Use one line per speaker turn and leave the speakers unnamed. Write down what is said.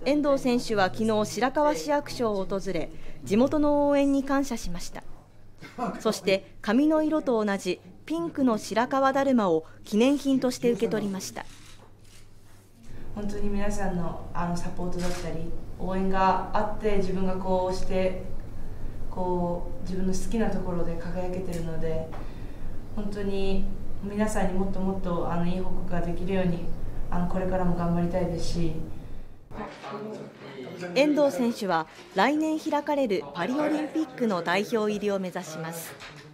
遠藤選手は昨日白河市役所を訪れ、地元の応援に感謝しました。そして髪の色と同じピンクの白河だるまを記念品として受け取りました。
本当に皆さんのサポートだったり応援があって、自分がこうして自分の好きなところで輝けてるので、本当に皆さんにもっともっといい報告ができるようにこれからも頑張りたいですし。
遠藤選手は来年開かれるパリオリンピックの代表入りを目指します。